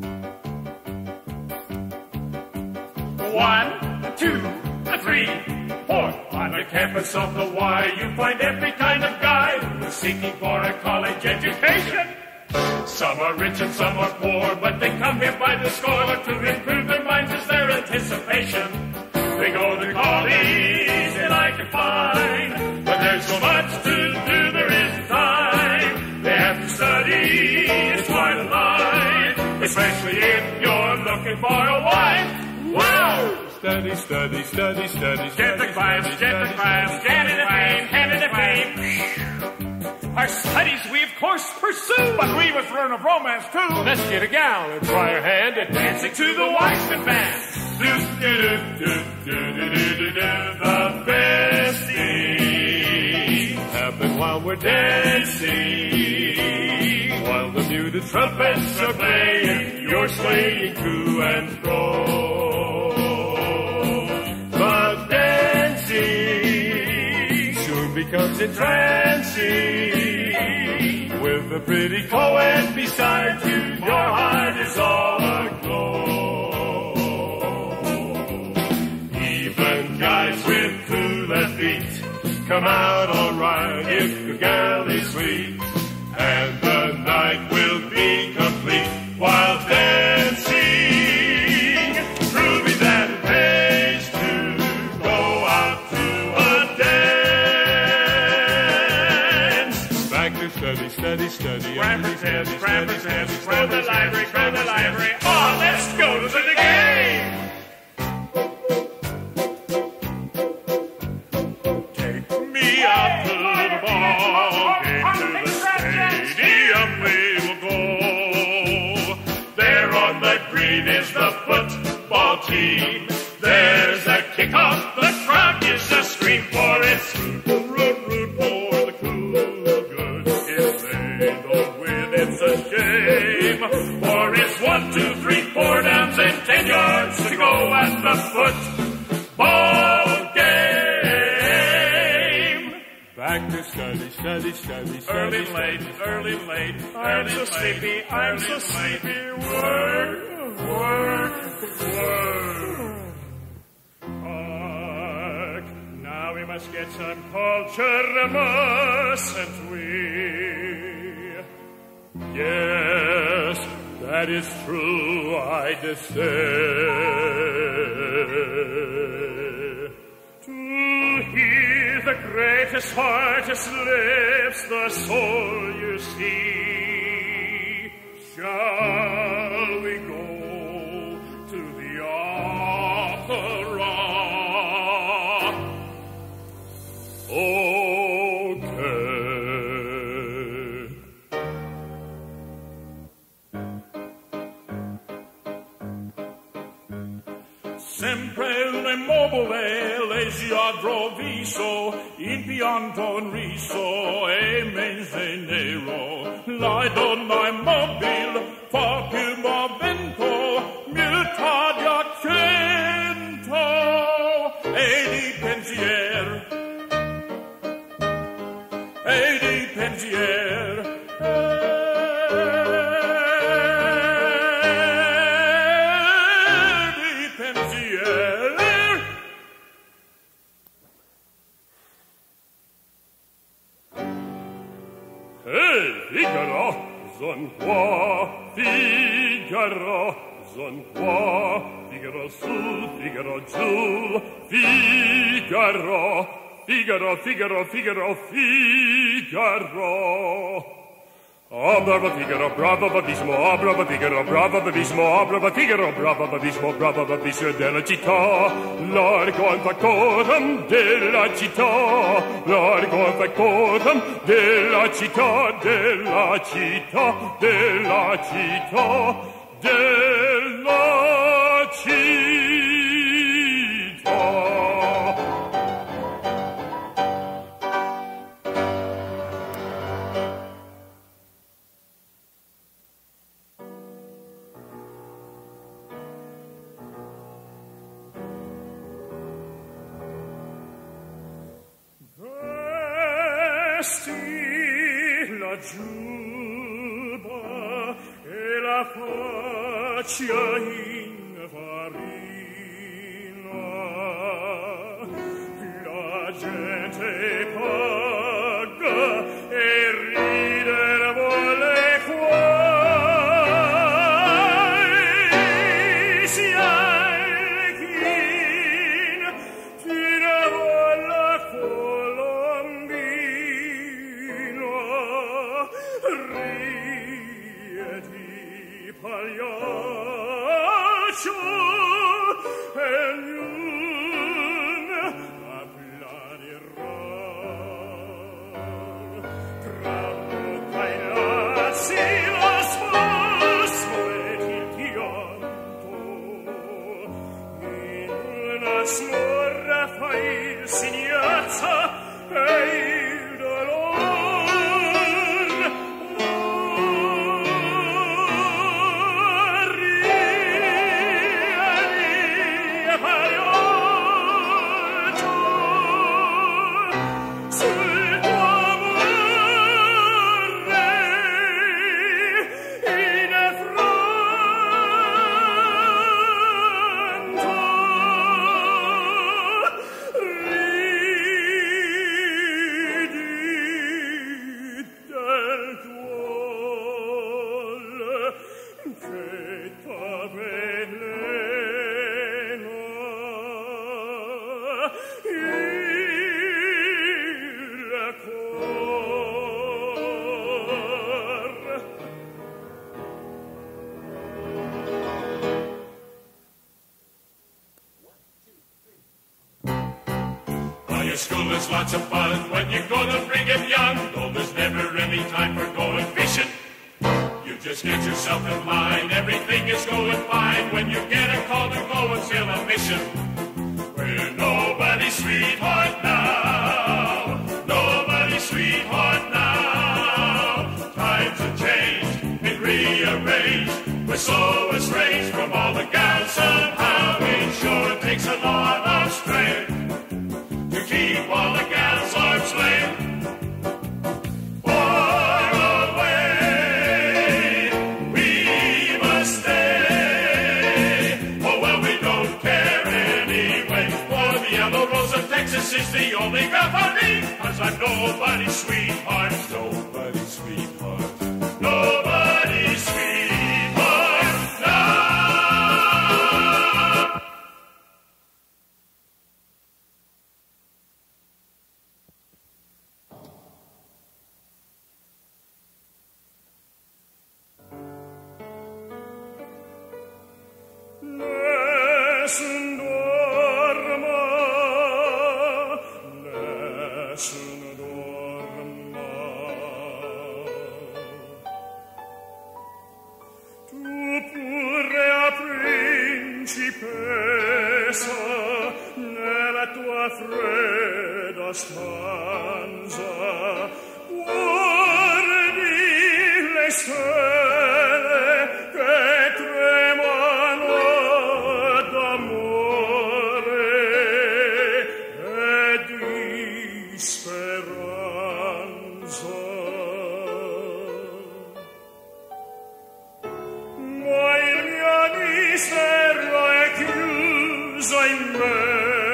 1, 2, 3, 4. On the campus of the Y, you find every kind of guy who's seeking for a college education. Some are rich and some are poor, but they come here by the score to improve their minds as their anticipation. They go to college they like to find, but there's so much to do there isn't time. They have to study, it's quite a lie, especially if you're looking for a wife. Wow! Study, study, study, study. Get the class, Canada fame, Canada fame. Our studies we of course pursue, but we must learn of romance too. Let's get a gal and try her hand at dancing to the Weissman band. The best things happen while we're dancing, while the muted trumpets are playing, you're swaying to and fro. But dancing soon becomes entrancing. With a pretty poet beside you, your heart is all aglow. Even guys with cool left feet come out alright if your gal is sweet, and the night will be complete while dancing. Proving that it pays to go out to a dance. Back to study, study, study. Cramper test, go to the library. Oh, let's go to the game. Take me out to the ball game, to the stadium we will go. There on the green is the football team. There's a kickoff, the crowd gives a scream for it. Root for the Cougars. If they don't win, it's a shame. For it's 1, 2, 3, 4 downs and 10 yards to go at the football game. Back to study, study, study, study. Early, late. I'm so sleepy. Work. Hark, now we must get some culture, mustn't we? Yes, that is true, I say. To hear the greatest, hardest lips, the soul you see. Shall we go to the opera? Okay. Sempre le mobile, leggiadro viso, in pianto in riso, e mese nero. La donna immobile fa più movimento, muta di accento, e di pensier. Figaro su, Figaro giù, Figaro. Oh, bravo Figaro, bravo bravissimo, oh, bravo Figaro, bravo bravissimo, oh, bravo Figaro, bravo bravissimo della città, largo in factotum della città, largo in factotum della città, della città, della città, della città. La giuba e la focaccia in farina, la gente paga e ridere vuole quasi si alchin fino alla colombina rieti pagliaccio e ognuno applaudirà tra bocca e nazi lo sposo ed il pianto in una snorra fa il siniazza e il dolore ria pagliaccio sul tuo amore in affronto ridi del tuol che t'avvelena il cor. Well, your school is lots of fun when you go to Brigham Young, though there's never any time for going fishing. You just get yourself in line, everything is going fine when you get a call to go and sail a mission. We're nobody's sweetheart now, nobody's sweetheart now. Times have changed, been rearranged, we're so estranged from all the gals somehow. It sure takes a lot of strength to keep all the gals arm's length. Far away, we must stay. Oh well, we don't care anyway. For the yellow rose of Texas is the only girl for me. 'Cause I'm nobody's sweetheart, nobody's sweetheart, nobody's sweetheart now. Nessun dorma, nessun dorma. Tu pure a principessa nella tua fredda stanza guardi le stelle che tremano d'amore e di speranza. Ma il mio mistero è chiuso in me,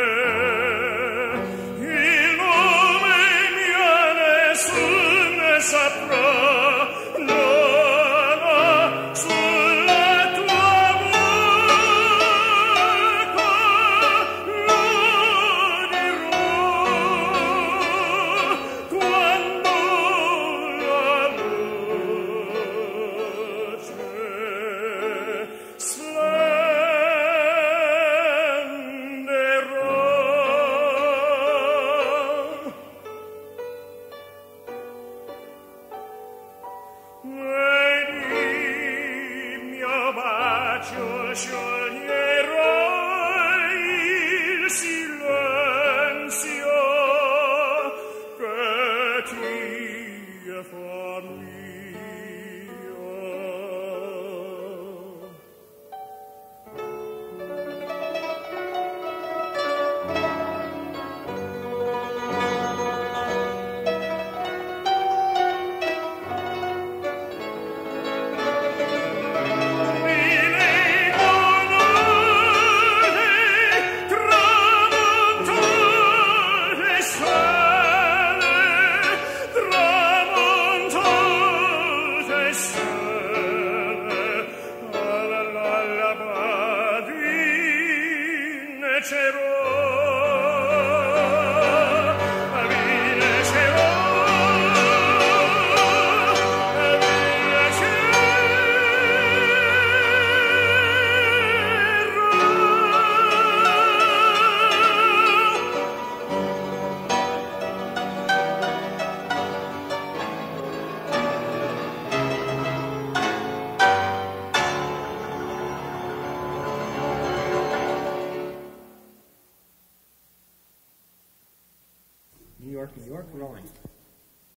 il nome mio nessuno saprà, no. New York, rolling.